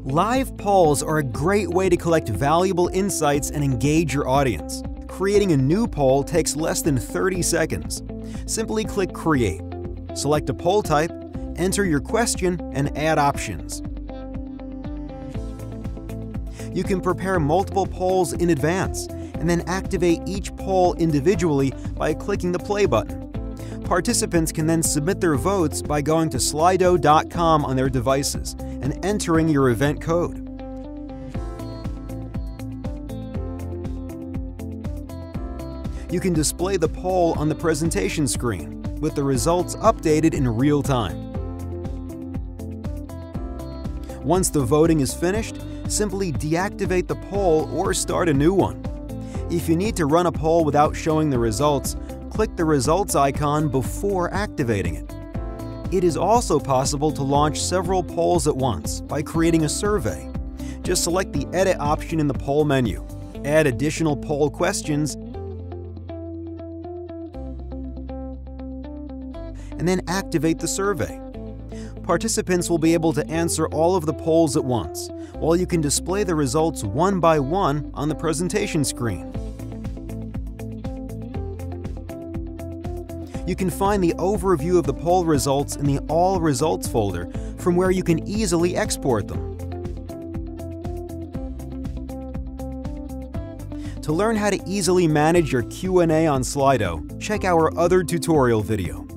Live polls are a great way to collect valuable insights and engage your audience. Creating a new poll takes less than 30 seconds. Simply click Create. Select a poll type, enter your question, and add options. You can prepare multiple polls in advance and then activate each poll individually by clicking the play button. Participants can then submit their votes by going to slido.com on their devices and entering your event code. You can display the poll on the presentation screen, with the results updated in real time. Once the voting is finished, simply deactivate the poll or start a new one. If you need to run a poll without showing the results, click the results icon before activating it. It is also possible to launch several polls at once by creating a survey. Just select the Edit option in the poll menu, add additional poll questions, and then activate the survey. Participants will be able to answer all of the polls at once, while you can display the results one by one on the presentation screen. You can find the overview of the poll results in the All Results folder, from where you can easily export them. To learn how to easily manage your Q&A on Slido, check our other tutorial video.